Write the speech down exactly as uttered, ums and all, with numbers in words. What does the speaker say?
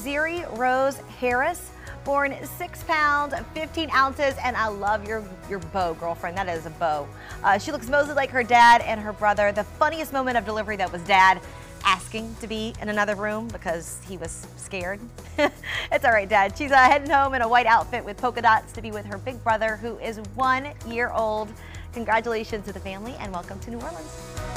Ziri Rose Harris, born six pounds, fifteen ounces, and I love your, your bow, girlfriend. That is a bow. Uh, she looks mostly like her dad and her brother. The funniest moment of delivery that was dad asking to be in another room because he was scared. It's all right, Dad. She's uh, heading home in a white outfit with polka dots to be with her big brother, who is one year old. Congratulations to the family and welcome to New Orleans.